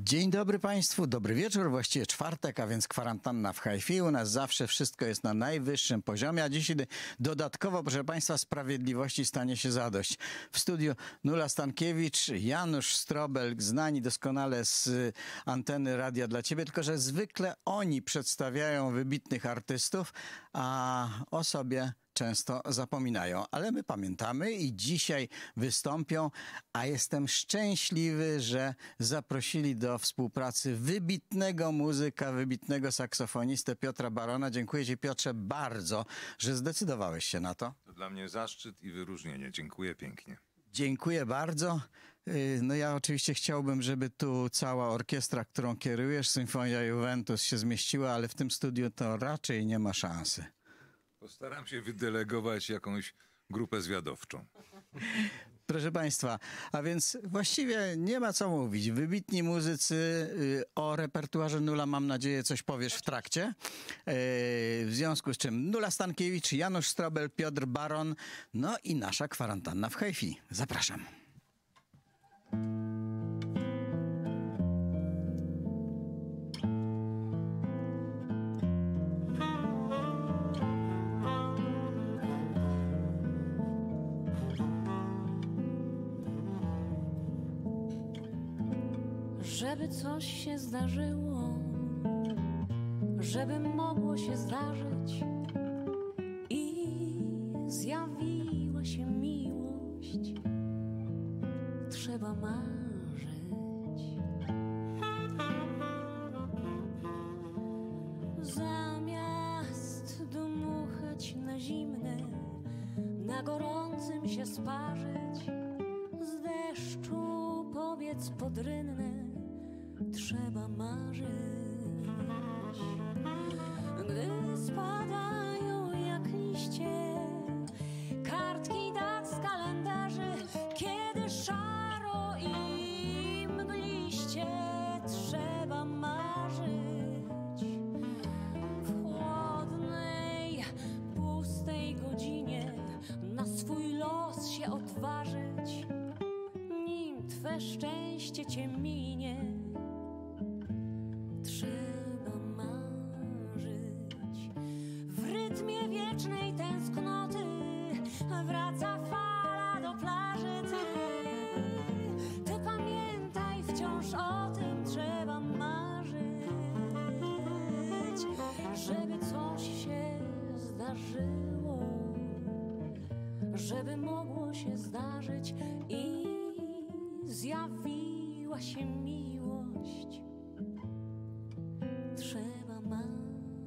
Dzień dobry Państwu, dobry wieczór, właściwie czwartek, a więc kwarantanna w Hi-Fi. U nas zawsze wszystko jest na najwyższym poziomie, a dzisiaj dodatkowo, proszę Państwa, sprawiedliwości stanie się zadość. W studiu Nula Stankiewicz, Janusz Strobel, znani doskonale z anteny Radia dla Ciebie, tylko że zwykle oni przedstawiają wybitnych artystów, a o sobie często zapominają, ale my pamiętamy i dzisiaj wystąpią, a jestem szczęśliwy, że zaprosili do współpracy wybitnego muzyka, wybitnego saksofonistę Piotra Barona. Dziękuję Ci, Piotrze, bardzo, że zdecydowałeś się na to. To dla mnie zaszczyt i wyróżnienie. Dziękuję pięknie. Dziękuję bardzo. No ja oczywiście chciałbym, żeby tu cała orkiestra, którą kierujesz, Symfonia Juventus się zmieściła, ale w tym studiu to raczej nie ma szansy. Postaram się wydelegować jakąś grupę zwiadowczą. Proszę Państwa, a więc właściwie nie ma co mówić. Wybitni muzycy, o repertuarze Nula mam nadzieję coś powiesz w trakcie. W związku z czym Nula Stankiewicz, Janusz Strobel, Piotr Baron, no i nasza kwarantanna w Hi-Fi. Zapraszam. Żeby coś się zdarzyło, żeby mogło się zdarzyć i zjawiła się miłość, trzeba marzyć. Zamiast dmuchać na zimne, na gorącym się sparzyć, z deszczu powiedz pod rynne, trzeba marzyć. Gdy spadają jak liście kartki dat z kalendarzy, kiedy szaro i mgliście, trzeba marzyć. W chłodnej, pustej godzinie na swój los się odważyć, nim twe szczęście cię minie. Trzeba marzyć. W rytmie wiecznej tęsknoty wraca fala do plaży. Ty pamiętaj wciąż o tym, trzeba marzyć, żeby coś się zdarzyło, żeby mogło się zdarzyć i zjawiła się miłość. Trzeba marzyć.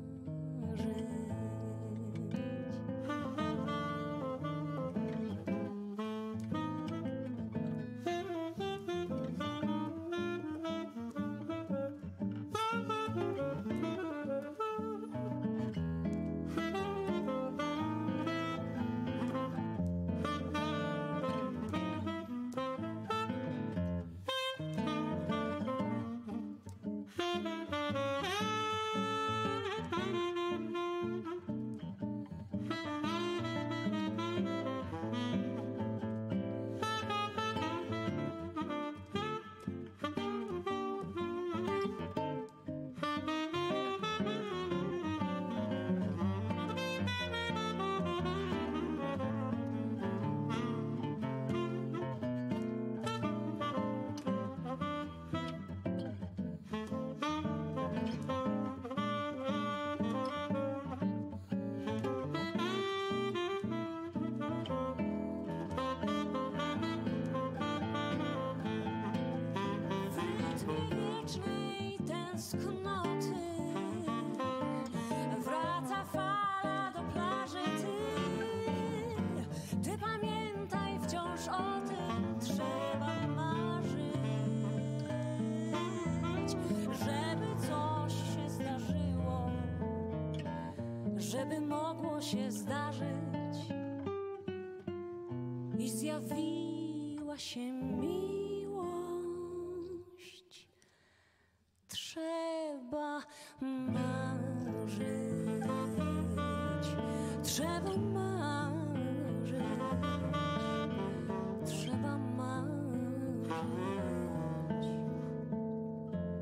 Żeby mogło się zdarzyć i zjawiła się miłość, trzeba marzyć, trzeba marzyć, trzeba marzyć.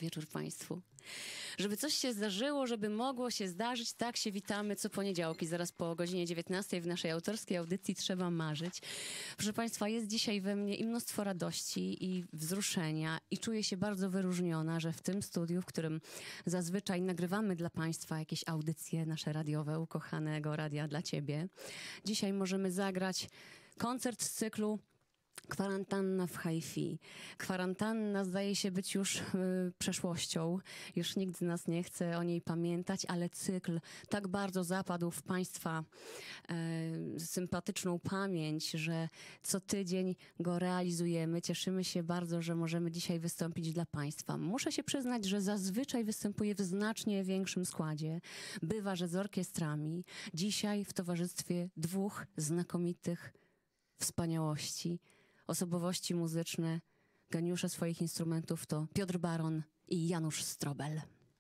wieczór Państwu. Żeby coś się zdarzyło, żeby mogło się zdarzyć, tak się witamy co poniedziałki, zaraz po godzinie 19 w naszej autorskiej audycji Trzeba Marzyć. Proszę Państwa, jest dzisiaj we mnie i mnóstwo radości i wzruszenia i czuję się bardzo wyróżniona, że w tym studiu, w którym zazwyczaj nagrywamy dla Państwa jakieś audycje nasze radiowe, ukochanego Radia dla Ciebie, dzisiaj możemy zagrać koncert z cyklu Kwarantanna w Hi-Fi. Kwarantanna zdaje się być już przeszłością. Już nikt z nas nie chce o niej pamiętać, ale cykl tak bardzo zapadł w Państwa sympatyczną pamięć, że co tydzień go realizujemy. Cieszymy się bardzo, że możemy dzisiaj wystąpić dla Państwa. Muszę się przyznać, że zazwyczaj występuję w znacznie większym składzie. Bywa, że z orkiestrami. Dzisiaj w towarzystwie dwóch znakomitych wspaniałości. Osobowości muzyczne, geniusze swoich instrumentów to Piotr Baron i Janusz Strobel.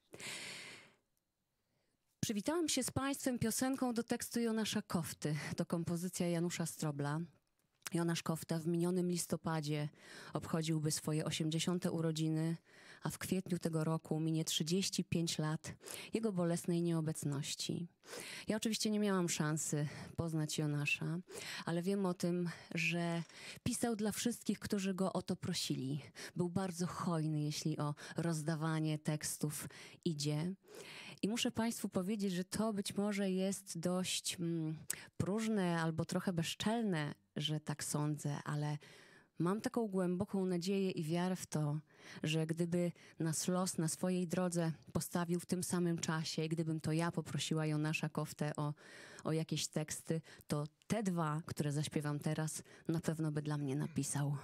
Przywitałam się z Państwem piosenką do tekstu Jonasza Kofty. To kompozycja Janusza Strobla. Jonasz Kofta w minionym listopadzie obchodziłby swoje 80. urodziny, a w kwietniu tego roku minie 35 lat jego bolesnej nieobecności. Ja oczywiście nie miałam szansy poznać Jonasza, ale wiem o tym, że pisał dla wszystkich, którzy go o to prosili. Był bardzo hojny, jeśli o rozdawanie tekstów idzie. I muszę Państwu powiedzieć, że to być może jest dość próżne albo trochę bezczelne, że tak sądzę, ale mam taką głęboką nadzieję i wiarę w to, że gdyby nas los na swojej drodze postawił w tym samym czasie, gdybym to ja poprosiła Jonasza Koftę o jakieś teksty, to te dwa, które zaśpiewam teraz, na pewno by dla mnie napisał.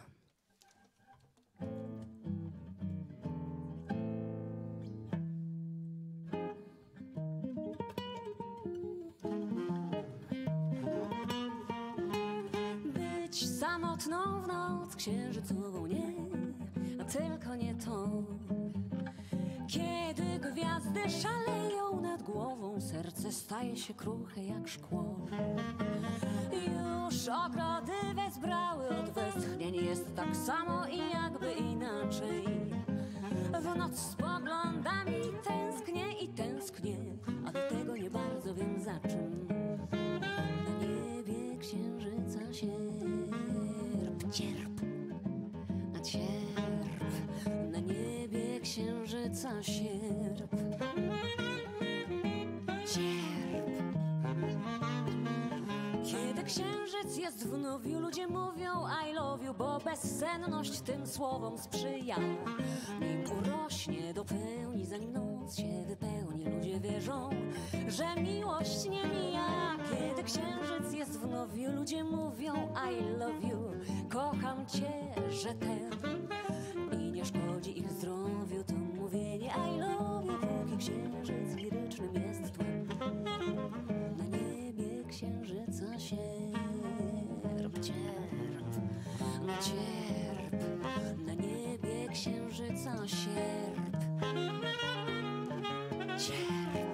Samotną w noc księżycową nie, a tylko nie to. Kiedy gwiazdy szaleją nad głową, serce staje się kruche jak szkło. Już ogrody wezbrały od westchnień, jest tak samo i jakby inaczej. W noc spoglądam i tęsknię, a do tego nie bardzo wiem za czym. Na niebie księżyca cierp, a cierp, na niebie księżyca sierp, cierp. Kiedy księżyc jest w nowiu, ludzie mówią I love you, bo bezsenność tym słowom sprzyja. Nim urośnie do pełni, zanim noc się wypełni, ludzie wierzą, że miłość nie mija. Kiedy księżyc jest w nowiu, ludzie mówią I love you, kocham cię, że ten. I nie szkodzi ich zdrowiu to mówienie I love you, póki księżyc lirycznym jest tłem. Na niebie księżyca sierp, cierp, no cierp. Na niebie księżyca sierp, cierp.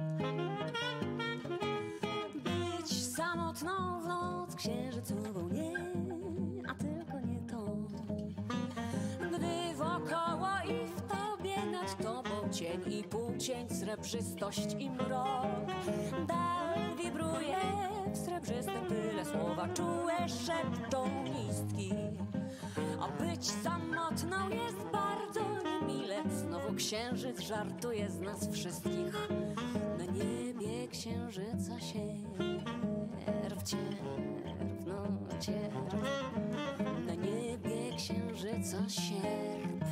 Być samotną w noc księżycową nie, a tylko nie to. Gdy wokoło i w tobie nad tobą cień i półcień, srebrzystość i mrok. Dal wibruje w srebrzystym pyle, słowa czułe szepczą listki. A być samotną jest bardzo niemile, znowu księżyc żartuje z nas wszystkich. Na niebie księżyca sierp, cierp, no cierp. Na niebie księżyca sierp.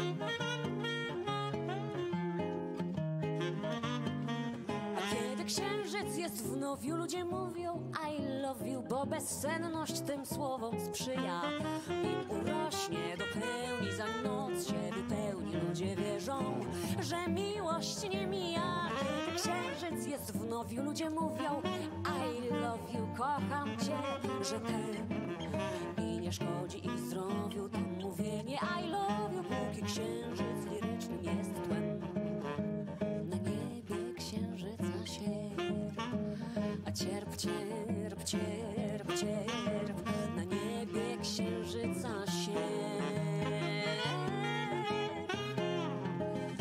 A kiedy księżyc jest w nowiu, ludzie mówią I love you, bo bezsenność tym słowom sprzyja. Im urośnie do pełni, za noc się wypełni, ludzie wierzą, że miłość nie mija. Kiedy księżyc jest w nowiu, ludzie mówią I love you, kocham cię, że ten. I nie szkodzi ich zdrowiu to mówienie I love you, póki księżyc lirycznym jest tłem. Na niebie księżyca sierp, a cierp, cierp, cierp, cierp. Na niebie księżyca sierp,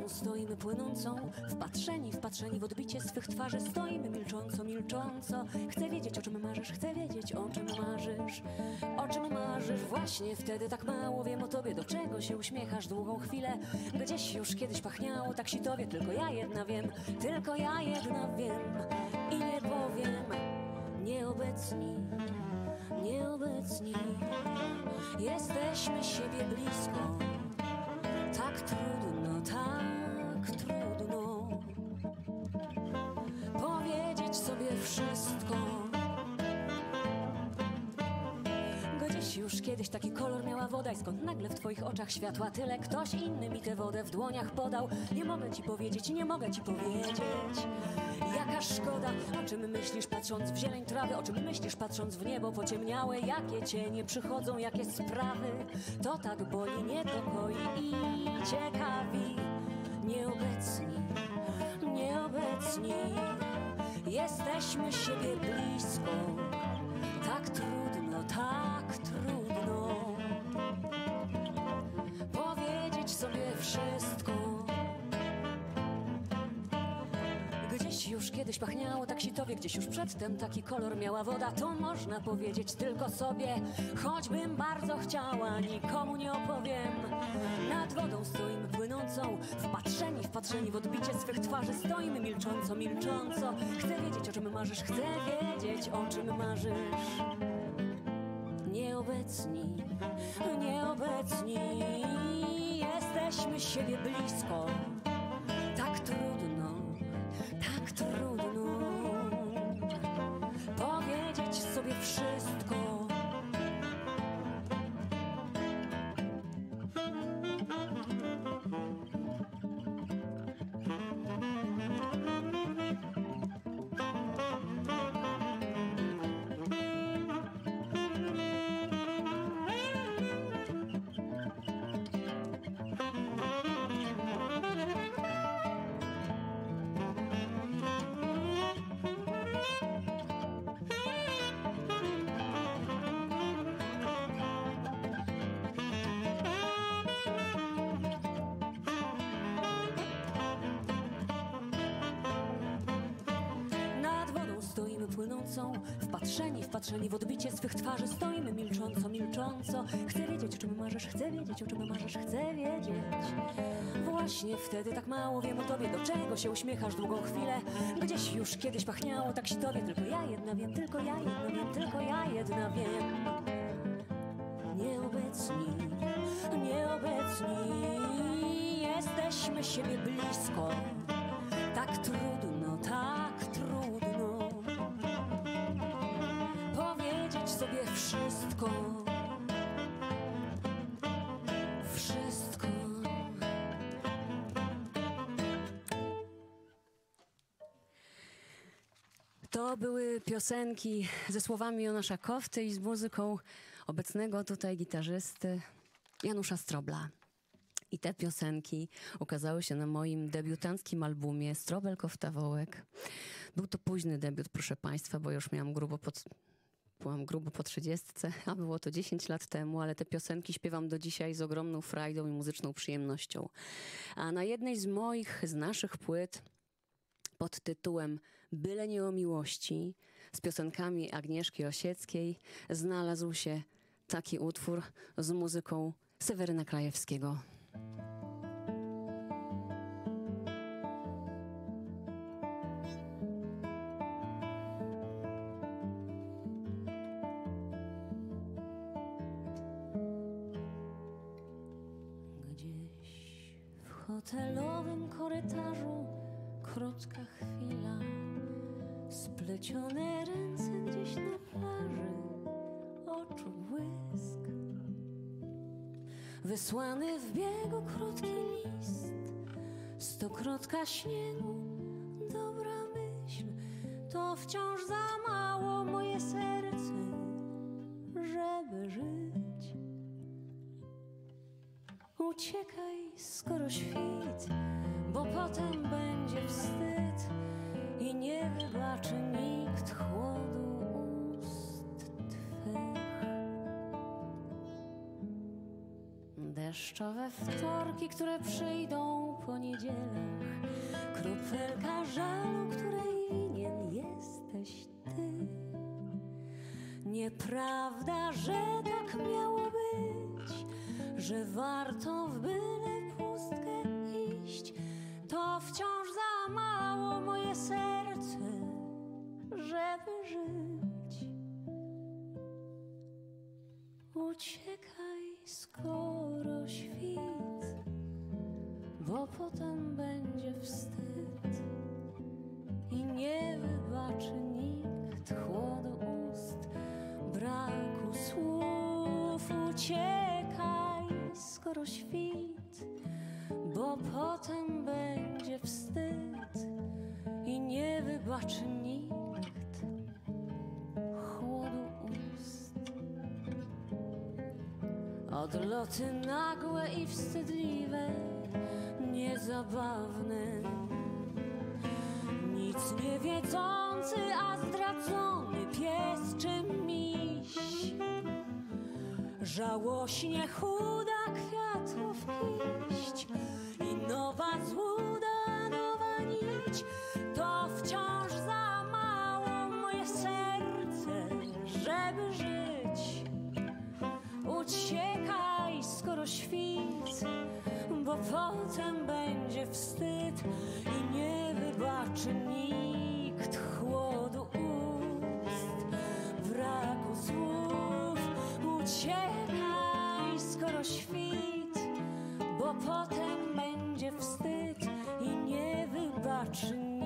wodą stoimy płynącą, wpatrzeni w odbicie swych twarzy. Stoimy milcząco, milcząco. Chcę wiedzieć, o czym marzysz, chcę wiedzieć, o czym marzysz. O czym marzysz, właśnie wtedy tak mało wiem o tobie. Do czego się uśmiechasz długą chwilę? Gdzieś już kiedyś pachniało tak sitowie. Tylko ja jedna wiem, tylko ja jedna wiem. I nie powiem, nieobecni, nieobecni. Jesteśmy siebie blisko. Tak trudno, tak trudno powiedzieć sobie wszystko. Gdzieś już kiedyś taki kolor miała woda i skąd nagle w twoich oczach światła tyle? Ktoś inny mi tę wodę w dłoniach podał. Nie mogę ci powiedzieć, nie mogę ci powiedzieć. Jaka szkoda, o czym myślisz patrząc w zieleń trawy? O czym myślisz patrząc w niebo pociemniałe? Jakie cienie przychodzą, jakie sprawy? To tak boli, niepokoi i ciekawi. Nieobecni, nieobecni. Jesteśmy siebie blisko. Tak trudno, tak trudno powiedzieć sobie wszystko. Gdzieś już kiedyś pachniało tak sitowie, gdzieś już przedtem taki kolor miała woda. To można powiedzieć tylko sobie, choćbym bardzo chciała, nikomu nie opowiem. Nad wodą stoimy płynącą, wpatrzeni w odbicie swych twarzy. Stoimy milcząco, milcząco. Chcę wiedzieć, o czym marzysz, chcę wiedzieć, o czym marzysz. Nieobecni, nieobecni. Jesteśmy siebie blisko. Tak trudno, tak trudno powiedzieć sobie wszystko. Stoimy płynącą, wpatrzeni w odbicie swych twarzy. Stoimy milcząco, milcząco. Chcę wiedzieć, o czym marzysz, chcę wiedzieć, o czym marzysz, chcę wiedzieć. Właśnie wtedy tak mało wiem o tobie. Do czego się uśmiechasz długą chwilę? Gdzieś już kiedyś pachniało tak sitowie. Tylko ja jedna wiem, tylko ja jedna wiem, tylko ja jedna wiem. Nieobecni, nieobecni. Jesteśmy siebie blisko. Tak trudno, tak trudno powiedzieć sobie wszystko. Wszystko. To były piosenki ze słowami Jonasza Kofty i z muzyką obecnego tutaj gitarzysty Janusza Strobla. I te piosenki ukazały się na moim debiutanckim albumie Strobel Kofta Wołek. Był to późny debiut, proszę państwa, bo już byłam grubo po 30, a było to 10 lat temu, ale te piosenki śpiewam do dzisiaj z ogromną frajdą i muzyczną przyjemnością. A na jednej z naszych płyt pod tytułem Byle nie o miłości z piosenkami Agnieszki Osieckiej znalazł się taki utwór z muzyką Seweryna Krajewskiego. Gdzieś w hotelowym korytarzu krótka chwila, splecione ręce gdzieś na plaży, oczu błysk, wysłany w biegu krótki list, stokrotka śniegu, dobra myśl, to wciąż za mało moje serce, żeby żyć. Uciekaj, skoro świt, bo potem będzie wstyd i nie wybaczy nikt chłodu ust twych. Deszczowe wtorki, które przyjdą po niedzielach, kropelka żalu, której winien jesteś ty. Nieprawda, że tak miało być, że warto w byle pustkę iść. To wciąż za mało moje serce, żeby żyć. Uciekaj, skoro świt, bo potem będzie wstyd i nie wybaczy nikt chłodu ust, braku słów. Uciekaj, skoro świt, bo potem będzie wstyd i nie wybaczy nikt chłodu ust. Odloty nagłe i wstydliwe, niezabawne, nic nie wiedzący, a zdradzony pies czy miś. Żałośnie chuda kwiatów kiść i nowa złuda, nowa nić. To wciąż za mało moje serce, żeby żyć. Uciekaj, skoro świt, bo potem będzie wstyd i nie wybaczy nikt chłodu ust, braku słów. Uciekaj, skoro świt, bo potem będzie wstyd i nie wybaczy nikt.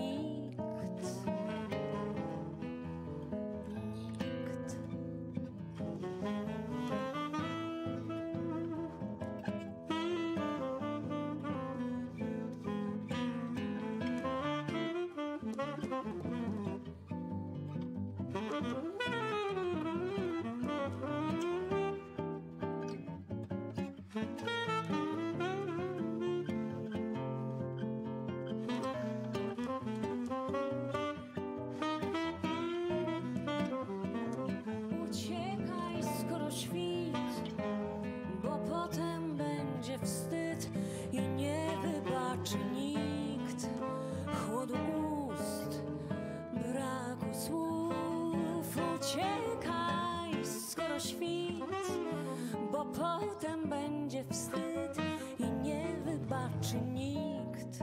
Uciekaj, skoro świt, bo potem będzie wstyd i nie wybaczy nikt chłodu ust, braku słów. Uciekaj, skoro świt, bo potem będzie wstyd i nie wybaczy nikt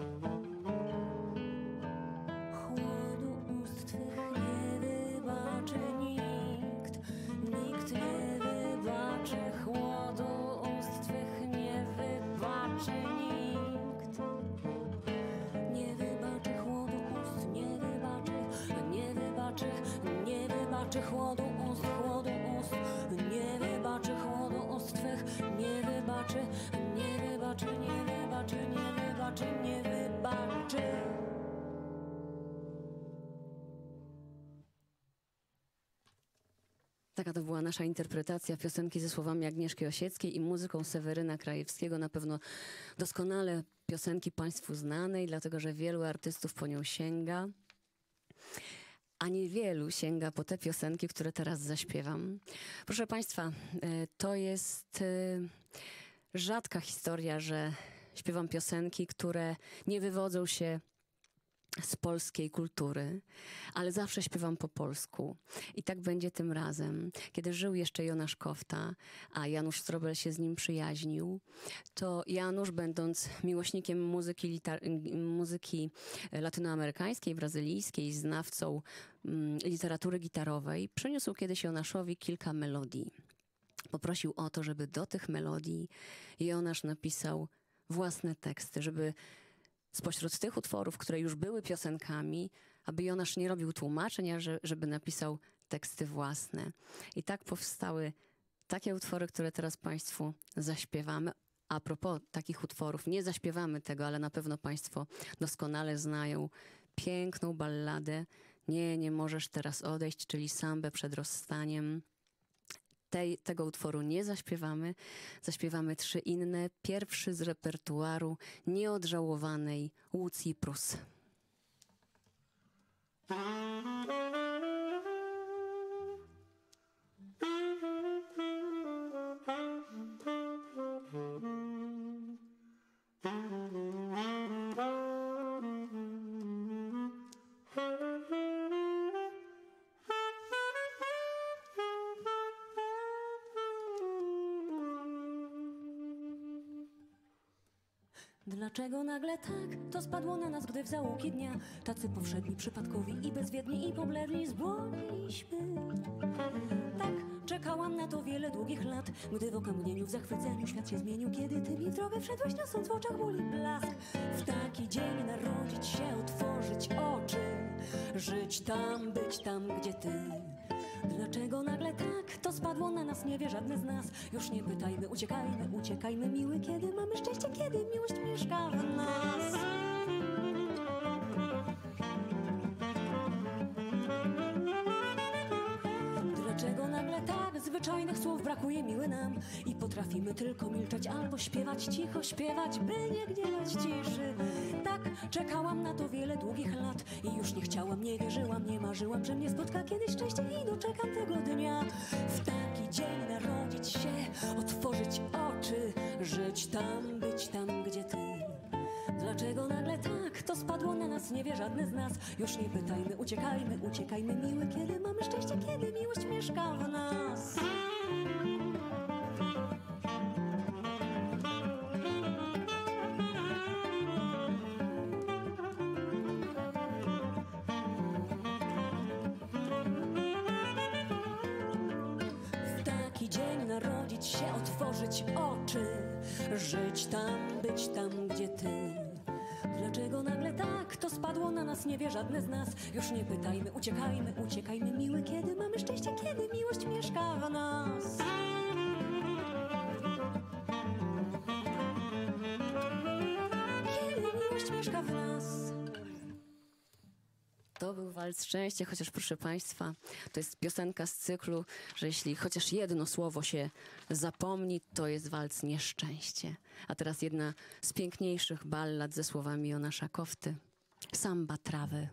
chłodu ust twych. Nie wybaczy nikt, nikt nie wybaczy chłodu ust twych. Nie wybaczy nikt, nie wybaczy chłodu ust, nie wybaczy, nie wybaczy, nie wybaczy chłodu ust, chłodu ust. Nie wybaczy chłodu ust twych, nie wybaczy, nie wybaczy, nie wybaczy, nie wybaczy, nie wybaczy. Taka to była nasza interpretacja piosenki ze słowami Agnieszki Osieckiej i muzyką Seweryna Krajewskiego. Na pewno doskonale piosenki Państwu znanej, dlatego że wielu artystów po nią sięga, a niewielu sięga po te piosenki, które teraz zaśpiewam. Proszę Państwa, to jest rzadka historia, że śpiewam piosenki, które nie wywodzą się z polskiej kultury, ale zawsze śpiewam po polsku. I tak będzie tym razem. Kiedy żył jeszcze Jonasz Kofta, a Janusz Strobel się z nim przyjaźnił, to Janusz, będąc miłośnikiem muzyki latynoamerykańskiej, brazylijskiej, znawcą literatury gitarowej, przyniósł kiedyś Jonaszowi kilka melodii. Poprosił o to, żeby do tych melodii Jonasz napisał własne teksty, żeby spośród tych utworów, które już były piosenkami, aby Jonasz nie robił tłumaczeń, a żeby napisał teksty własne. I tak powstały takie utwory, które teraz Państwu zaśpiewamy. A propos takich utworów, nie zaśpiewamy tego, ale na pewno Państwo doskonale znają piękną balladę Nie, nie możesz teraz odejść, czyli sambę przed rozstaniem. Tego utworu nie zaśpiewamy. Zaśpiewamy trzy inne. Pierwszy z repertuaru nieodżałowanej Łucji Prus. Dlaczego nagle tak to spadło na nas, gdy w zaułki dnia tacy powszedni, przypadkowi i bezwiedni i pobledli zbłoniliśmy? Tak, czekałam na to wiele długich lat, gdy w okamgnieniu, w zachwyceniu świat się zmienił, kiedy ty mi w drogę wszedłeś, niosąc w oczach ból i blask. W taki dzień narodzić się, otworzyć oczy, żyć tam, być tam, gdzie ty. Dlaczego nagle tak to spadło na nas, nie wie żadny z nas. Już nie pytajmy, uciekajmy, uciekajmy, miły, kiedy mamy szczęście, kiedy miłość mieszka w nas. Dlaczego nagle tak zwyczajnych słów brakuje, miły nam, i potrafimy tylko milczeć albo śpiewać, cicho śpiewać, by nie gniewać ciszy. Tak, czekałam na to wiele długich lat i już nie chciałam, nie wierzyłam, nie marzyłam, że mnie spotka kiedyś szczęście i doczekam tego dnia. W taki dzień narodzić się, otworzyć oczy, żyć tam, być tam, gdzie ty. Dlaczego nagle tak to spadło na nas, nie wie żadny z nas. Już nie pytajmy, uciekajmy, uciekajmy, miły, kiedy mamy szczęście, kiedy miłość mieszka w nas. W taki dzień narodzić się, otworzyć oczy, żyć tam, być tam, gdzie ty. Dlaczego nagle tak to spadło na nas, nie wie żadne z nas. Już nie pytajmy, uciekajmy, uciekajmy, miły, kiedy mamy szczęście, kiedy miłość mieszka w nas. Kiedy miłość mieszka w nas. To był walc szczęście, chociaż proszę Państwa, to jest piosenka z cyklu, że jeśli chociaż jedno słowo się zapomni, to jest walc nieszczęście. A teraz jedna z piękniejszych ballad ze słowami Jonasza Kofty. Samba trawy.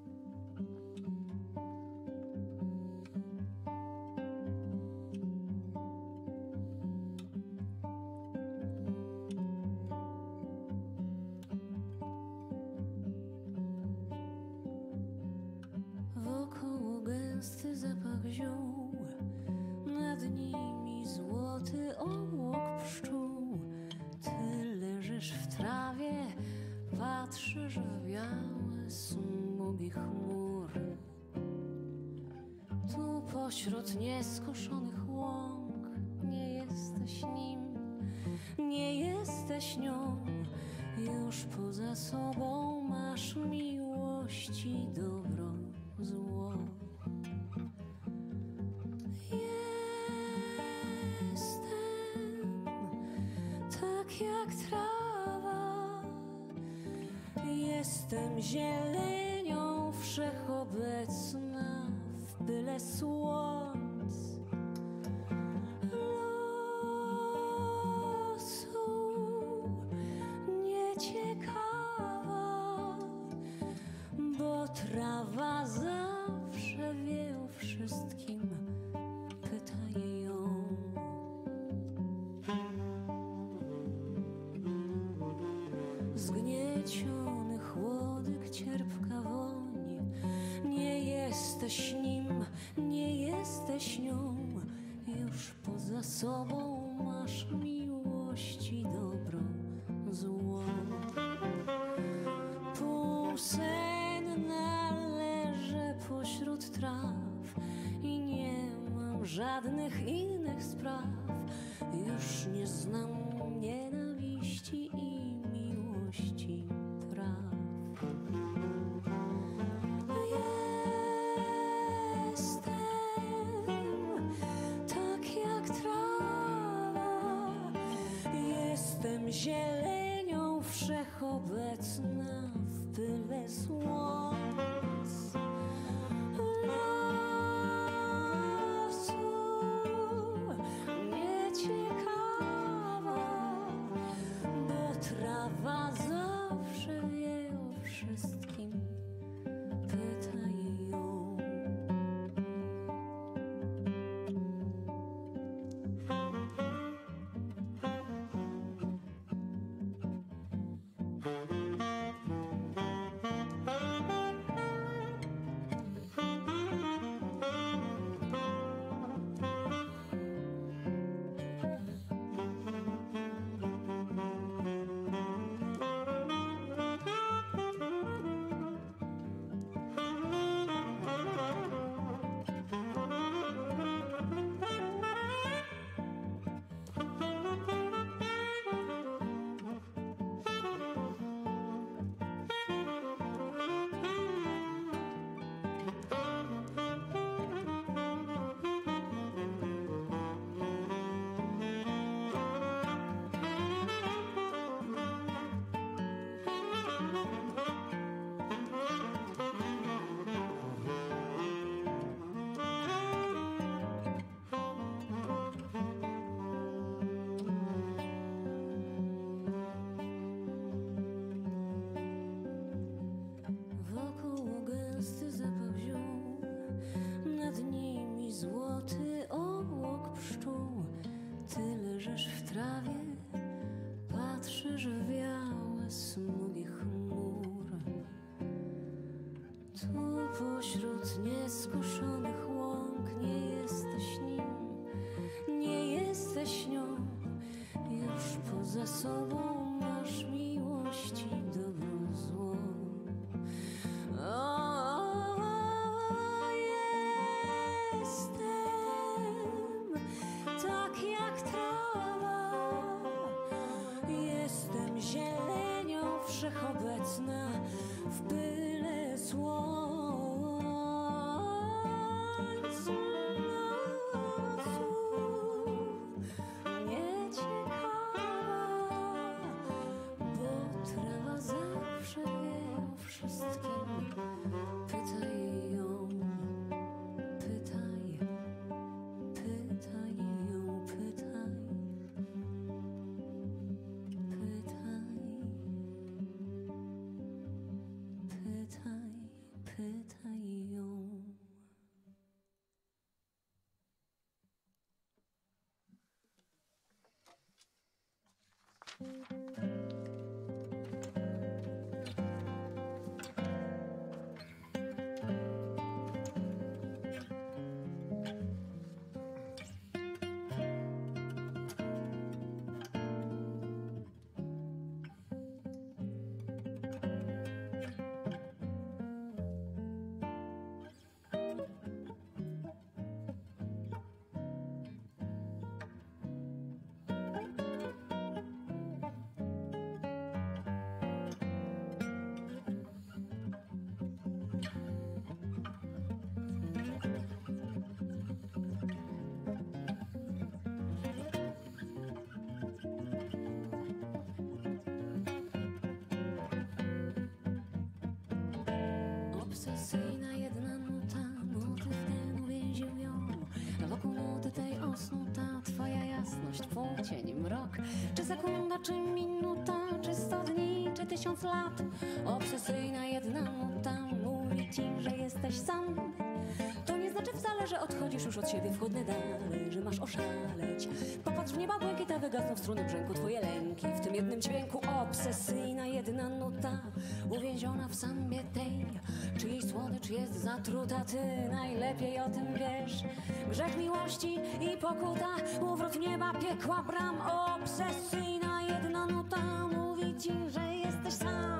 Wokoło gęsty zapach ziół, nad nimi złoty obłok pszczół. Ty leżysz w trawie, patrzysz w białe smugi chmur. Tu pośród nieskoszonych łąk nie jesteś nim, nie jesteś nią. Już poza sobą masz miłości dobro, zło. Jestem tak jak trawa, jestem zielenią wszechobecna w byle słońc. Losu nieciekawa, bo trawa zawsze wie o wszystkim, pytaj ją. Zgnieciony chłodyk, cierpka woń, nie jesteś nim, nie jesteś nią. Już poza sobą masz miłości dobro, zło. Półsenna leżę pośród traw i nie mam żadnych innych spraw. Już nie znam nienawiści i miłości praw. Jestem tak jak trawa, jestem zielenią wszechobecna w byle słońc. Losu nieciekawa, bo trawa zawsze wie o wszystkim, pytaj ją. Tu pośród nieskoszonych łąk nie jesteś nim, nie jesteś nią. Już poza sobą masz miłości dobrą złą. Jestem tak jak trawa, jestem zielenią wszechobecna w byle słońcu nosu. Nieciekawa, bo trawa zawsze wie o wszystkim. Pytaj ją, pytaj, pytaj ją, pytaj, pytaj, pytaj ją. Obsesyjna jedna nuta, motyw ten uwięził ją. Wokół nuty tej osnuta twoja jasność, płócień, mrok. Czy sekunda, czy minuta, czy 100 dni, czy 1000 lat. Obsesyjna jedna nuta mówi ci, że jesteś sam. To nie znaczy wcale, że odchodzisz już od siebie w chłodne dale, że masz oszaleć. Popatrz w nieba błękita, wygasną w struny brzęku twoje lęki. W tym jednym dźwięku obsesyjna jedna nuta, uwięziona w sambie tej, czyjej słodycz jest zatruta. Ty najlepiej o tym wiesz. Grzech miłości i pokuta, uwrót nieba, piekła, bram. Obsesyjna jedna nuta mówi ci, że jesteś sam.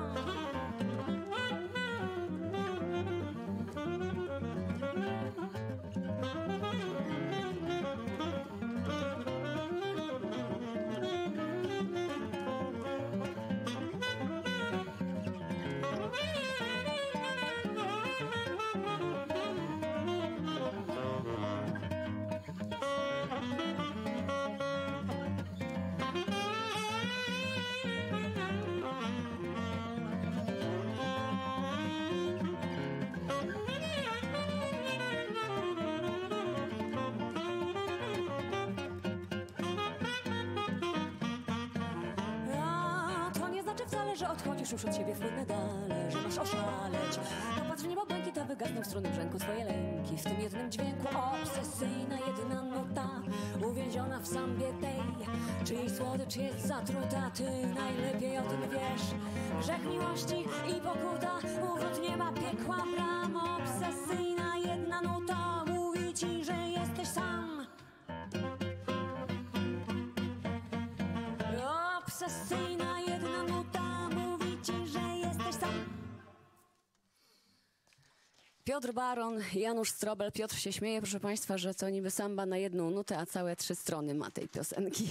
Że odchodzisz już od siebie w chłodne dale, że masz oszaleć. Popatrz w niebo błękita, wygasną w struny brzęku twoje lęki. W tym jednym dźwięku obsesyjna jedna nuta, uwięziona w sambie tej, czyjej słodycz jest zatruta. Ty najlepiej o tym wiesz. Grzech miłości i pokuta, uwrót nieba, piekła, bram. Obsesyjna jedna nuta mówi ci, że jesteś sam. Obsesyjna jedna nuta mówi ci, że jesteś sam. Piotr Baron, Janusz Strobel. Piotr się śmieje, proszę państwa, że to niby samba na jedną nutę, a całe 3 strony ma tej piosenki.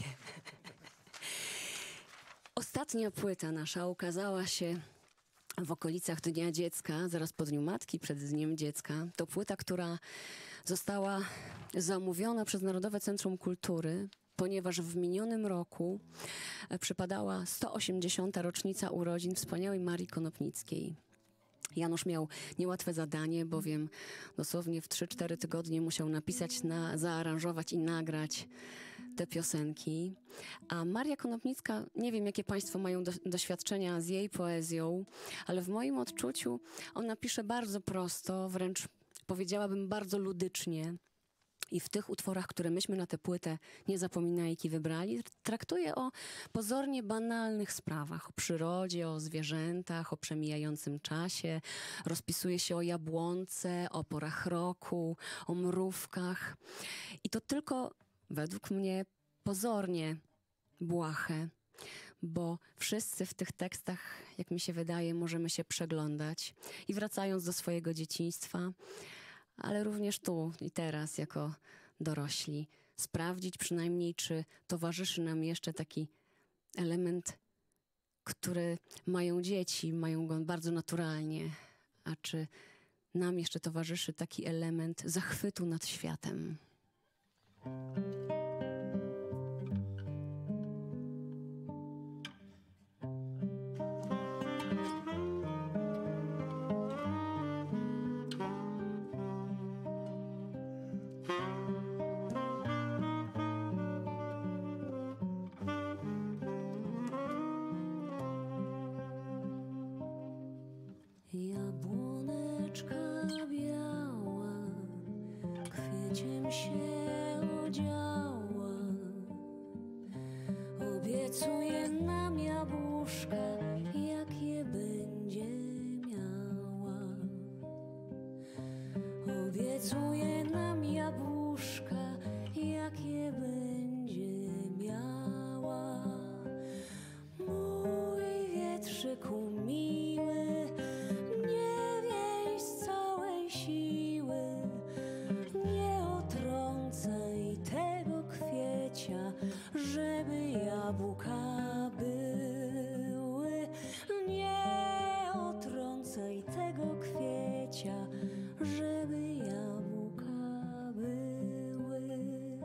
Ostatnia płyta nasza ukazała się w okolicach Dnia Dziecka, zaraz po Dniu Matki, przed Dniem Dziecka. To płyta, która została zamówiona przez Narodowe Centrum Kultury, ponieważ w minionym roku przypadała 180. rocznica urodzin wspaniałej Marii Konopnickiej. Janusz miał niełatwe zadanie, bowiem dosłownie w 3-4 tygodnie musiał napisać, zaaranżować i nagrać te piosenki. A Maria Konopnicka, nie wiem jakie państwo mają doświadczenia z jej poezją, ale w moim odczuciu ona pisze bardzo prosto, wręcz powiedziałabym bardzo ludycznie. I w tych utworach, które myśmy na tę płytę Nie zapominajki wybrali, traktuje o pozornie banalnych sprawach, o przyrodzie, o zwierzętach, o przemijającym czasie. Rozpisuje się o jabłonce, o porach roku, o mrówkach. I to tylko według mnie pozornie błahe, bo wszyscy w tych tekstach, jak mi się wydaje, możemy się przeglądać i wracając do swojego dzieciństwa, ale również tu i teraz jako dorośli sprawdzić przynajmniej, czy towarzyszy nam jeszcze taki element, który mają dzieci, mają go bardzo naturalnie, a czy nam jeszcze towarzyszy taki element zachwytu nad światem. Jabłoneczka biała kwieciem się odziała, obiecuje nam jabłuszka, jak je będzie miała. Obiecuje nam jabłuszka, jak je będzie miała. Mój wietrzyku miły, nie wieś z całej siły, nie otrącaj tego kwiecia, żeby jabłka były. Nie otrącaj tego kwiecia, żeby jabłka były.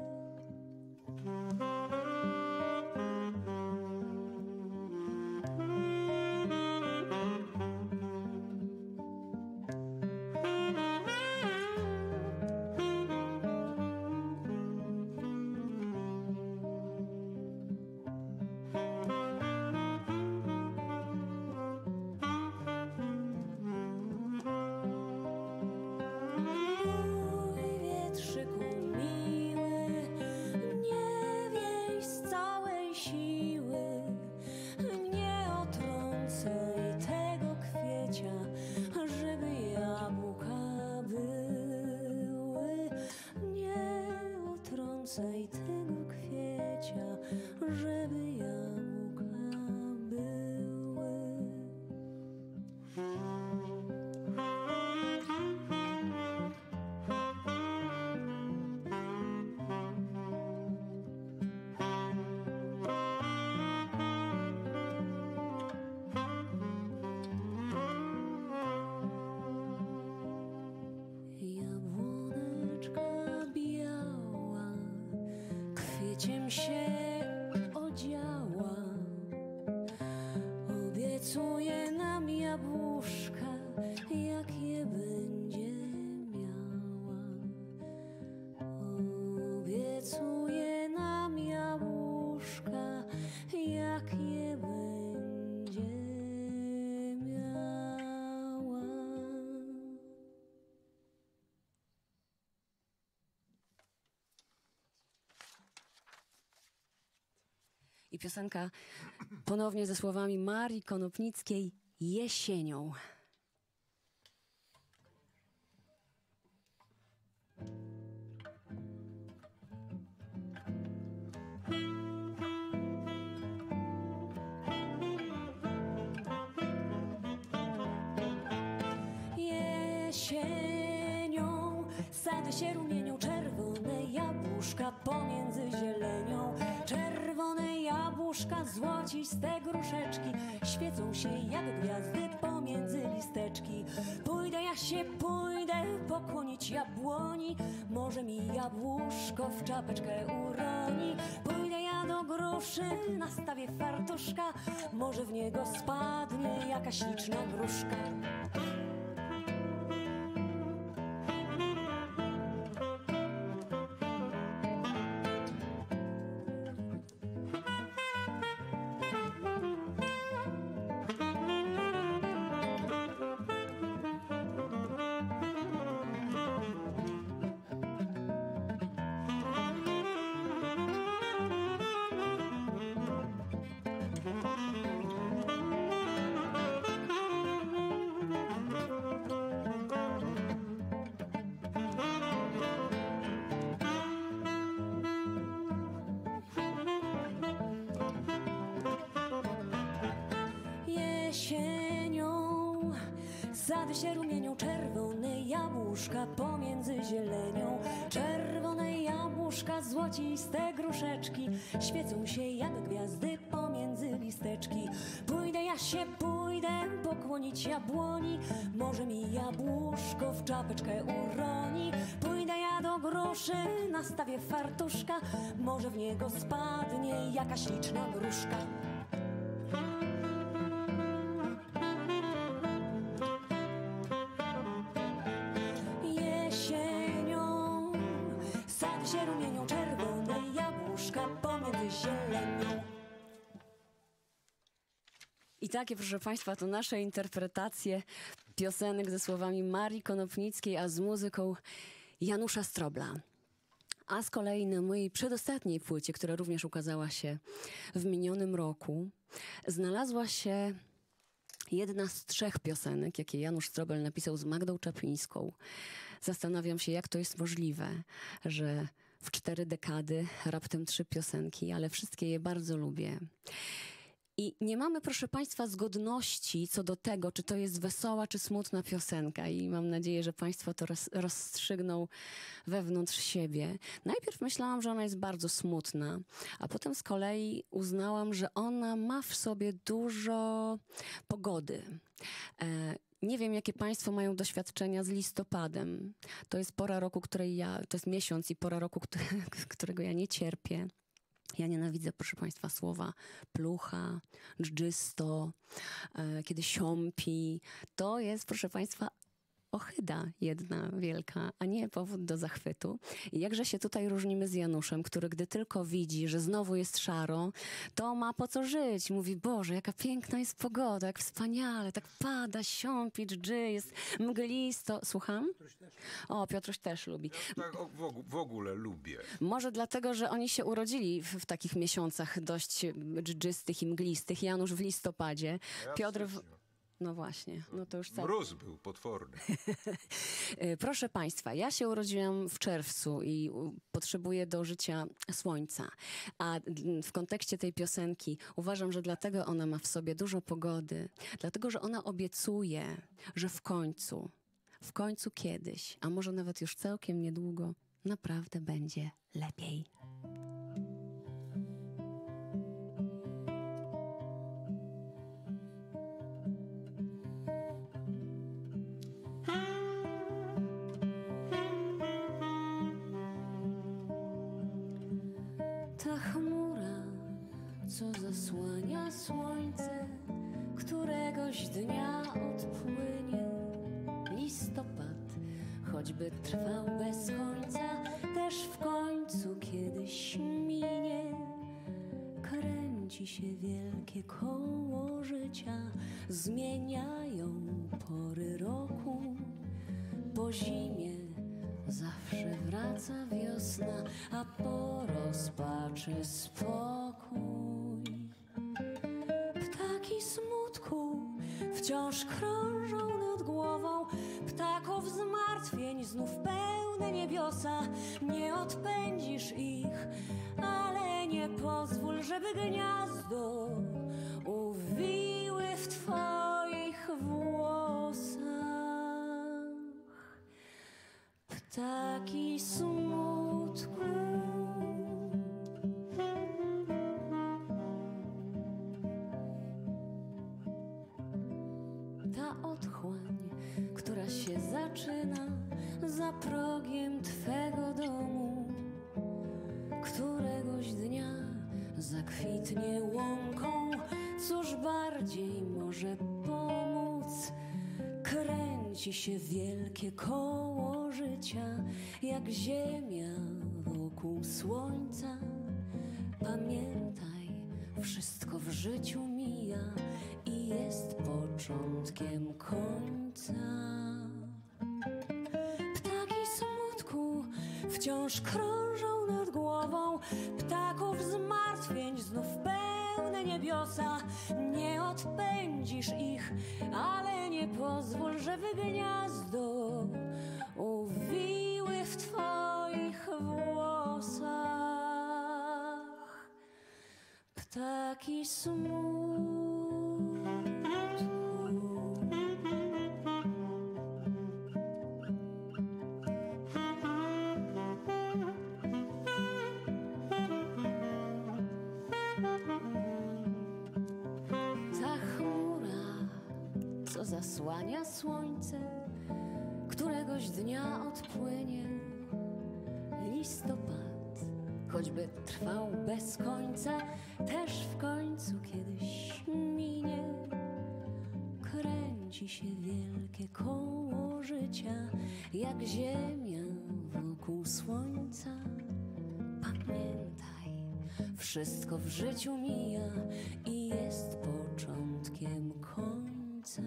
Mój wietrzyku miły, nie wieś z całej siły, nie otrącaj tego kwiecia, żeby jabłka były. Nie otrącaj tego kwiecia, żeby jabłka były. Jabłoneczka biała kwieciem się odziała, obiecuje nam jabłuszka, jak je będzie miała. Obiecuje nam jabłuszka, jak je będzie miała. I piosenka ponownie ze słowami Marii Konopnickiej Jesienią. Jesienią sady się rumienią, czerwone jabłuszka pomiędzy zielenią. Czerwone jabłuszka, złociste gruszeczki świecą się jak gwiazdy pomiędzy listeczki. Pójdę pójdę pokłonić jabłoni, może mi jabłuszko w czapeczkę uroni. Pójdę ja do gruszy, nastawię fartuszka, może w niego spadnie jakaś śliczna gruszka. Sady się rumienią, czerwone jabłuszka pomiędzy zielenią. Czerwone jabłuszka, złociste gruszeczki świecą się jak gwiazdy pomiędzy listeczki. Pójdę, ja się pójdę pokłonić jabłoni, może mi jabłuszko w czapeczkę uroni. Pójdę ja do gruszy, nastawię fartuszka, może w niego spadnie jakaś liczna gruszka. Jesienią sady się rumienią, czerwone jabłuszka pomiędzy zielenią. I takie, proszę Państwa, to nasze interpretacje piosenek ze słowami Marii Konopnickiej, a z muzyką Janusza Strobla. A z kolei na mojej przedostatniej płycie, która również ukazała się w minionym roku, znalazła się jedna z 3 piosenek, jakie Janusz Strobel napisał z Magdą Czaplińską. Zastanawiam się, jak to jest możliwe, że w 4 dekady raptem 3 piosenki, ale wszystkie je bardzo lubię. I nie mamy, proszę Państwa, zgodności co do tego, czy to jest wesoła, czy smutna piosenka. I mam nadzieję, że Państwo to rozstrzygną wewnątrz siebie. Najpierw myślałam, że ona jest bardzo smutna, a potem z kolei uznałam, że ona ma w sobie dużo pogody. Nie wiem, jakie Państwo mają doświadczenia z listopadem. To jest pora roku, to jest miesiąc i pora roku, którego ja nie cierpię. Ja nienawidzę, proszę Państwa, słowa plucha, dżdżysto, kiedy siąpi. To jest, proszę Państwa, ohyda jedna wielka, a nie powód do zachwytu. I jakże się tutaj różnimy z Januszem, który gdy tylko widzi, że znowu jest szaro, to ma po co żyć. Mówi, Boże, jaka piękna jest pogoda, jak wspaniale, tak pada, siąpi, dżdży, jest mglisto. Słucham? O, Piotruś też lubi. Ja tak w ogóle lubię. Może dlatego, że oni się urodzili w takich miesiącach dość dżdżystych i mglistych. Janusz w listopadzie, Piotr w... No właśnie, no to już tak. Mróz był potworny. Proszę Państwa, ja się urodziłam w czerwcu i potrzebuję do życia słońca. A w kontekście tej piosenki uważam, że dlatego ona ma w sobie dużo pogody. Dlatego, że ona obiecuje, że w końcu kiedyś, a może nawet już całkiem niedługo, naprawdę będzie lepiej. Ta chmura, co zasłania słońce, któregoś dnia odpłynie. Listopad, choćby trwał bez końca, też w końcu kiedyś minie. Kręci się wielkie koło życia, zmieniają pory roku. Po zimie zawsze wraca wiosna, a po rozpaczy spokój. Ptaki smutku wciąż krążą nad głową, ptaków zmartwień znów pełne niebiosa. Nie odpędzisz ich, ale nie pozwól, żeby gniazdo uwiły w twoich włosach. Ptaki smutku. Ta otchłań, która się zaczyna za progiem twego domu, któregoś dnia zakwitnie łąką, cóż bardziej może pomóc? Kręci się wielkie koło życia, jak ziemia wokół słońca. Pamiętaj, wszystko w życiu mija i jest początkiem końca. Ptaki smutku wciąż krążą nad głową, ptaków zmartwień znów pełne niebiosa. Nie odpędzisz ich, ale nie pozwól, żeby gniazdo uwiły w twoich włosach. Ptaki smutku. zasłania słońce, któregoś dnia odpłynie listopad, choćby trwał bez końca, też w końcu kiedyś minie. Kręci się wielkie koło życia, jak ziemia wokół słońca. Pamiętaj, wszystko w życiu mija i jest początkiem końca.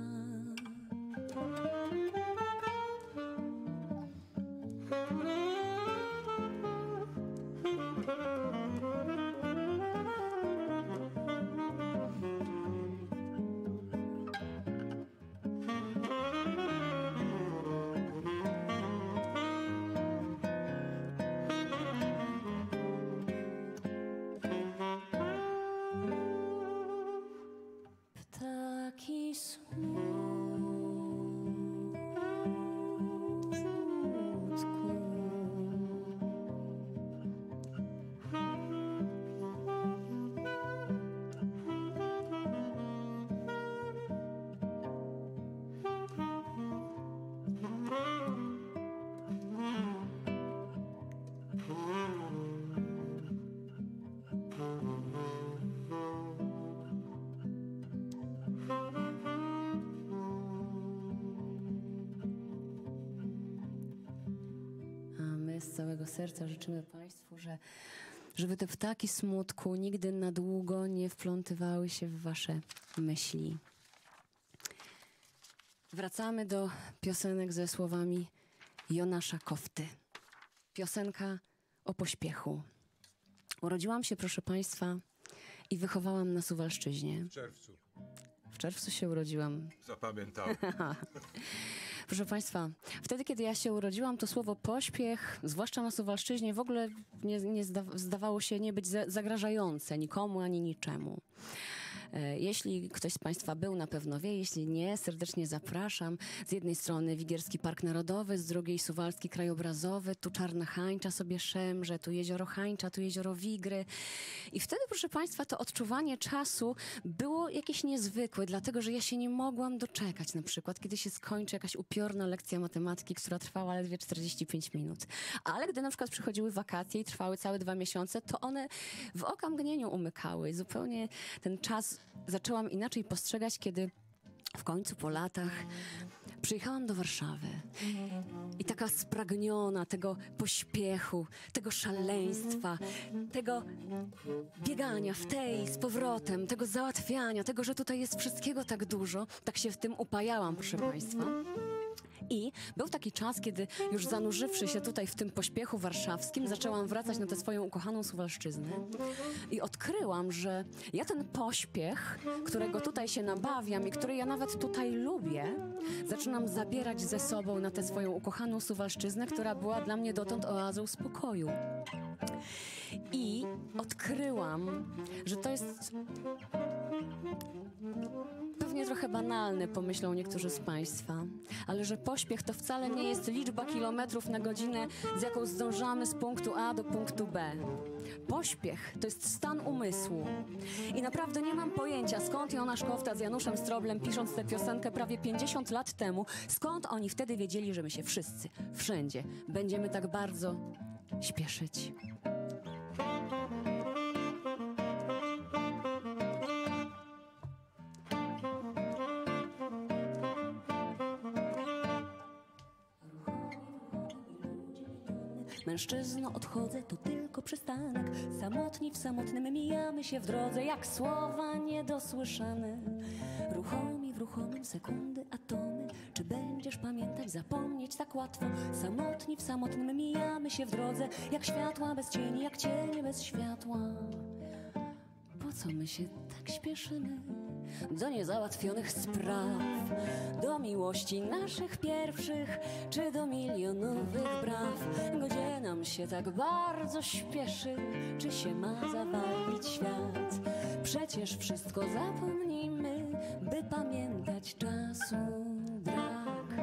Ptaki z całego serca życzymy Państwu, żeby te ptaki smutku nigdy na długo nie wplątywały się w Wasze myśli. Wracamy do piosenek ze słowami Jonasza Kofty. Piosenka o pośpiechu. Urodziłam się, proszę Państwa, i wychowałam na Suwalszczyźnie. W czerwcu. W czerwcu się urodziłam. Zapamiętałem. Proszę Państwa, wtedy, kiedy ja się urodziłam, to słowo pośpiech, zwłaszcza na Suwalszczyźnie, w ogóle zdawało się nie być zagrażające nikomu ani niczemu. Jeśli ktoś z Państwa był, na pewno wie, jeśli nie, serdecznie zapraszam. Z jednej strony Wigierski Park Narodowy, z drugiej Suwalski Krajobrazowy, tu Czarna Hańcza sobie szemrze, tu jezioro Hańcza, tu jezioro Wigry. I wtedy, proszę Państwa, to odczuwanie czasu było jakieś niezwykłe, dlatego że ja się nie mogłam doczekać, na przykład, kiedy się skończy jakaś upiorna lekcja matematyki, która trwała ledwie 45 minut. Ale gdy na przykład przychodziły wakacje i trwały całe 2 miesiące, to one w okamgnieniu umykały. Zupełnie ten czas zaczęłam inaczej postrzegać, kiedy w końcu po latach przyjechałam do Warszawy i taka spragniona tego pośpiechu, tego szaleństwa, tego biegania w tej z powrotem, tego załatwiania, tego, że tutaj jest wszystkiego tak dużo, tak się w tym upajałam, proszę Państwa. I był taki czas, kiedy już zanurzywszy się tutaj w tym pośpiechu warszawskim, zaczęłam wracać na tę swoją ukochaną Suwalszczyznę i odkryłam, że ja ten pośpiech, którego tutaj się nabawiam i który ja nawet tutaj lubię, zaczynam zabierać ze sobą na tę swoją ukochaną Suwalszczyznę, która była dla mnie dotąd oazą spokoju. I odkryłam, że to jest pewnie trochę banalne, pomyślą niektórzy z Państwa, ale że pośpiech to wcale nie jest liczba kilometrów na godzinę, z jaką zdążamy z punktu A do punktu B. Pośpiech to jest stan umysłu. I naprawdę nie mam pojęcia, skąd Jonasz Kofta z Januszem Stroblem, pisząc tę piosenkę prawie 50 lat temu, skąd oni wtedy wiedzieli, że my się wszyscy, wszędzie będziemy tak bardzo śpieszyć. Mężczyzno, odchodzę, to tylko przystanek. Samotni w samotnym mijamy się w drodze, jak słowa niedosłyszane. Ruchomi w ruchomym sekundy, atomy. Czy będziesz pamiętać, zapomnieć tak łatwo? Samotni w samotnym mijamy się w drodze, jak światła bez cieni, jak cienie bez światła. Po co my się tak śpieszymy? Do niezałatwionych spraw, do miłości naszych pierwszych, czy do milionowych braw. Gdzie nam się tak bardzo śpieszy? Czy się ma zawalić świat? Przecież wszystko zapomnimy, by pamiętać czasu brak.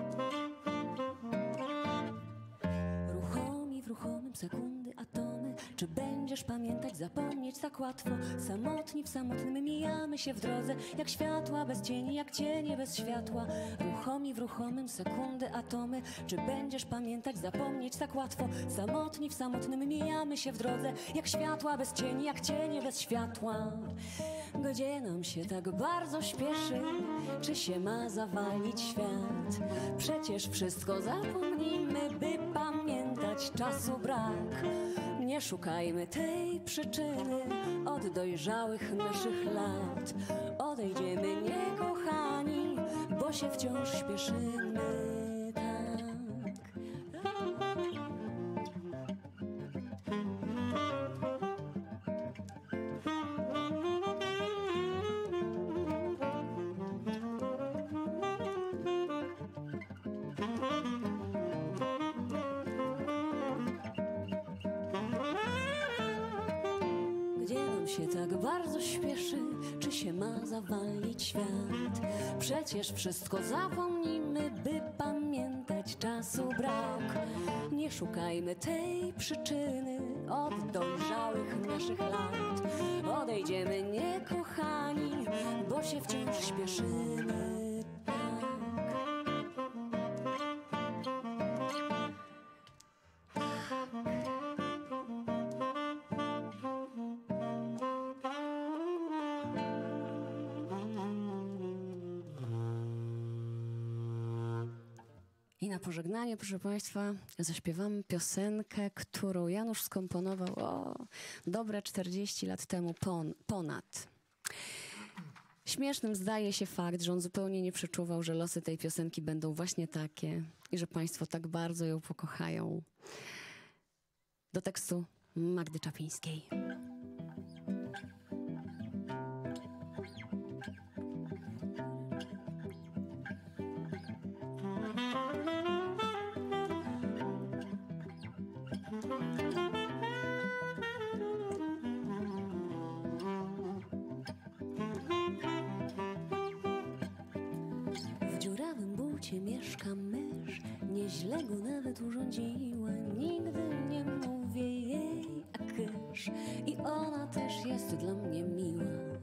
Ruchomi w ruchomym sekundy, atomy. Czy będziesz pamiętać, zapomnieć tak łatwo? Samotni w samotnym mijamy się w drodze, jak światła bez cieni, jak cienie bez światła. Ruchomi w ruchomym sekundy, atomy. Czy będziesz pamiętać, zapomnieć tak łatwo? Samotni w samotnym mijamy się w drodze, jak światła bez cieni, jak cienie bez światła. Gdzie nam się tak bardzo śpieszy? Czy się ma zawalić świat? Przecież wszystko zapomnimy, by pamiętać, czasu brak. Nie szukajmy tej przyczyny od dojrzałych naszych lat. Odejdziemy niekochani, bo się wciąż śpieszymy. Się tak bardzo śpieszy, czy się ma zawalić świat? Przecież wszystko zapomnimy, by pamiętać, czasu brak. Nie szukajmy tej przyczyny od dojrzałych naszych lat. Odejdziemy niekochani, bo się wciąż śpieszymy. I na pożegnanie, proszę Państwa, zaśpiewamy piosenkę, którą Janusz skomponował dobre 40 lat temu ponad. Śmiesznym zdaje się fakt, że on zupełnie nie przeczuwał, że losy tej piosenki będą właśnie takie i że Państwo tak bardzo ją pokochają. Do tekstu Magdy Czaplińskiej. W dziurawym bucie mieszka mysz, nieźle go nawet urządziła. Nigdy nie mówię jej, a kysz, i ona też jest dla mnie miła.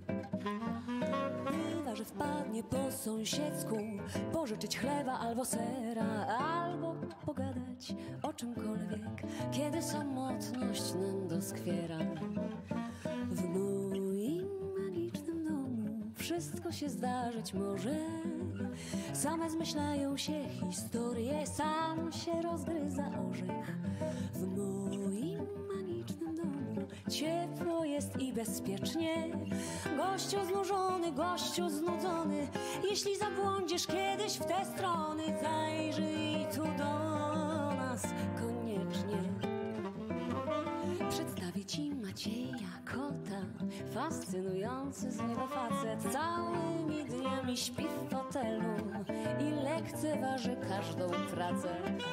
Bywa, że wpadnie po sąsiedzku, pożyczyć chleba albo sera, albo pogadać o czymkolwiek, kiedy samotność nam doskwiera. W moim magicznym domu wszystko się zdarzyć może. Same zmyślają się historie, sam się rozgryza orzech. W moim magicznym domu ciepło jest i bezpiecznie. Gościu znużony, gościu znudzony, jeśli zabłądzisz kiedyś w te strony, zajrzyj tu do nas koniecznie. Przedstawię ci Macieja, kota, fascynujący z niego facet. Całymi dniami śpi w fotelu i lekceważy każdą pracę.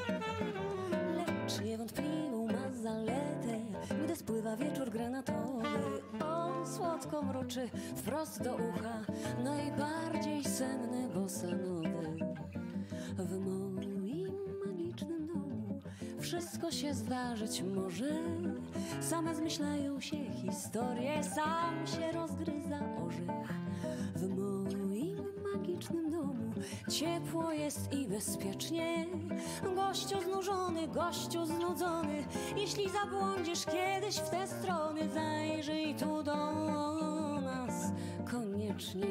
Lecz niewątpliwą ma zaletę, gdy spływa wieczór granatowy. On słodko mruczy wprost do ucha, najbardziej senny bossanowy. W moim magicznym domu wszystko się zdarzyć może. Same zmyślają się historie, sam się rozgryza orzech. W moim magicznym domu ciepło jest i bezpiecznie. Gościu znużony, gościu znudzony, jeśli zabłądzisz kiedyś w te strony, zajrzyj tu do nas koniecznie.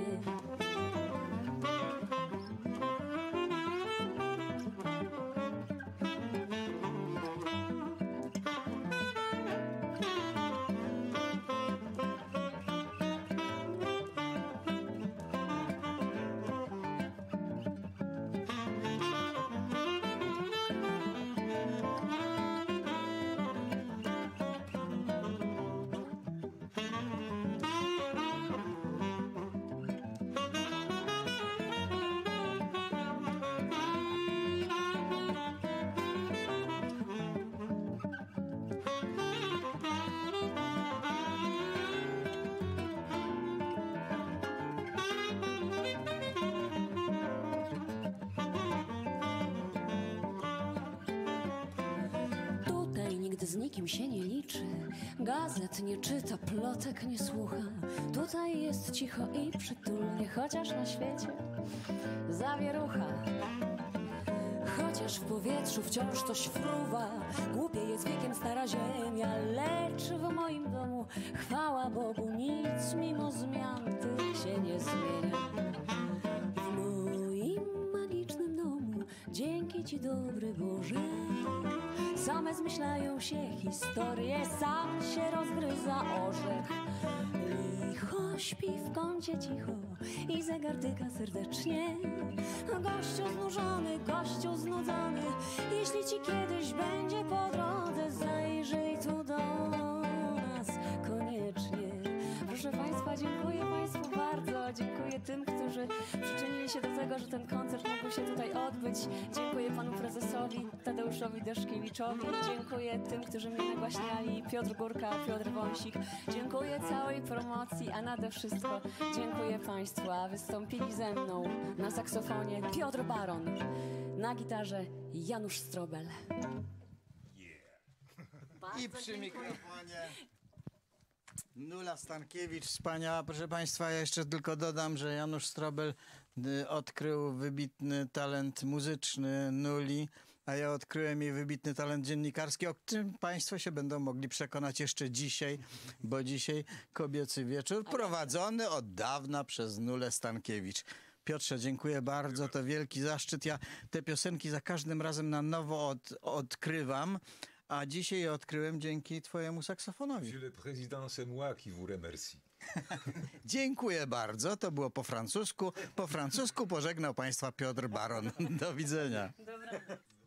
z nikim się nie liczy, gazet nie czyta, plotek nie słucha. Tutaj jest cicho i przytulnie, chociaż na świecie zawierucha. Chociaż w powietrzu wciąż coś fruwa, głupie jest wiekiem stara ziemia, lecz w moim domu, chwała Bogu, nic mimo zmian tych się nie zmienia. W moim magicznym domu, dzięki Ci dobry Boże, same zmyślają się historie, sam się rozgryza orzech. Licho śpi w kącie cicho i zegar tyka serdecznie. Gościu znużony, gościu znudzony, jeśli ci kiedyś będzie po drodze, zajrzyj tu do nas koniecznie. Proszę Państwa, dziękuję Państwu bardzo. Dziękuję tym, którzy przyczynili się do tego, że ten koncert mógł się tutaj odbyć. Dziękuję Panu Prezesowi Tadeuszowi Deszkiewiczowi. Dziękuję tym, którzy mnie nagłaśniali. Piotr Górka, Piotr Wąsik. Dziękuję całej promocji, a nade wszystko dziękuję Państwu. A wystąpili ze mną na saksofonie Piotr Baron, na gitarze Janusz Strobel. I przy mikrofonie Nula Stankiewicz, wspaniała. Proszę Państwa, ja jeszcze tylko dodam, że Janusz Strobel odkrył wybitny talent muzyczny Nuli, a ja odkryłem jej wybitny talent dziennikarski, o którym Państwo się będą mogli przekonać jeszcze dzisiaj, bo dzisiaj kobiecy wieczór prowadzony od dawna przez Nulę Stankiewicz. Piotrze, dziękuję bardzo, to wielki zaszczyt. Ja te piosenki za każdym razem na nowo odkrywam, a dzisiaj je odkryłem dzięki twojemu saksofonowi. Monsieur le Président, c'est moi qui vous remercie. Dziękuję bardzo, to było po francusku. Po francusku pożegnał Państwa Piotr Baron. Do widzenia. Dobra.